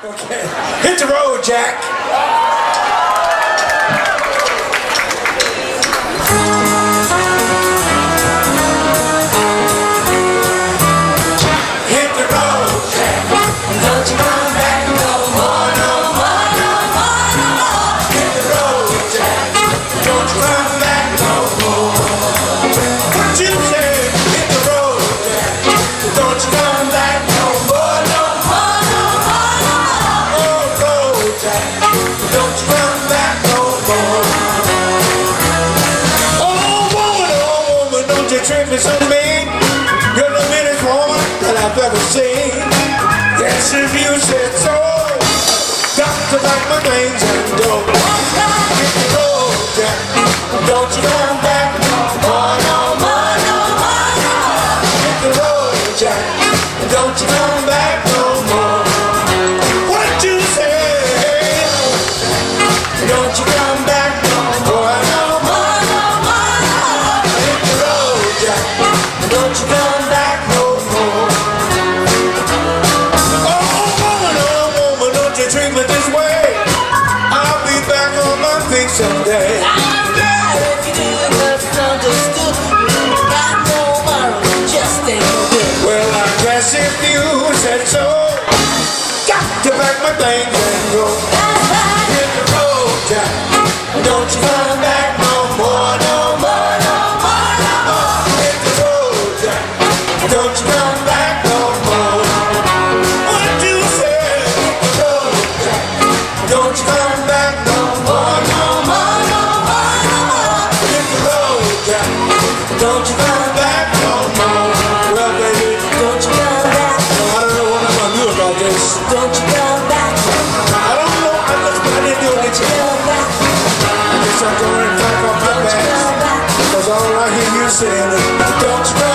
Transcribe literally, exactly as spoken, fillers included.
Okay, hit the road, Jack. Hit the road, Jack. Don't you come back no more, no more, no more, no more. Hit the road, Jack. Don't you come back no more. What you say? Hit the road, Jack. Don't you come back no more, no more, no more, no more. Oh, road, Jack. Don't you come back no more. Oh, woman, oh, woman, don't you treat me so mean. You're the meanest woman that I've ever seen. Yes, if you said so. Got to pack my things and go. Hit the road, Jack. Don't you come back no more, no more, no more, no more. Hit the road, Jack. Don't you come back no more. What you say? Don't you come back no more, no more, no more, no more. Hit the road, Jack. Don't you come back no more. Oh, woman, oh, woman, don't you treat me this way. I'll be back on my feet someday. I'm glad if you do it, but it's understood. Got no money, just ain't no good. Well, I guess if you said so. Got to pack my things and go. Hit the road, Jack. Don't you come back no more, no more, no more, no more. Hit the road, Jack. Don't you come back no more. What you say? Hit the road, Jack. Don't you come back no more, no more, no more, no more. Hit the road, Jack. Don't you come back no more. Well, baby, Don't you come back, I don't know what I'm gonna do about this. don't you come back, I don't know. I just I didn't do it. come back, I guess I'm going to pack up my don't you come bags. back, Cause all I hear you saying is, don't you come